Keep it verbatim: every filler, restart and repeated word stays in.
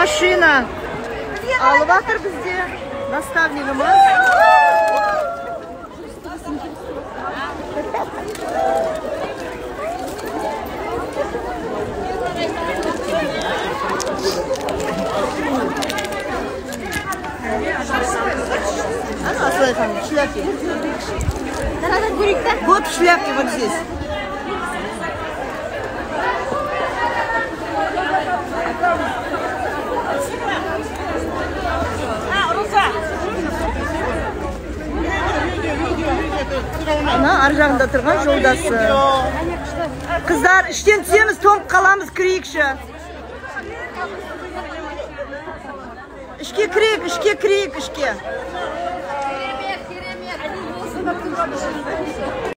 машина алып жатыр бізде. Наставнигimiz. Ана, слышим, шляпки. Вот шляпки вот здесь. Ана, ар жағында тұрған жолдасы. Қыздар, іштен түсеміз, тоңып қаламыз, кірейікші. Ішке кірейік, ішке кірейік, ішке. Керемет, керемет.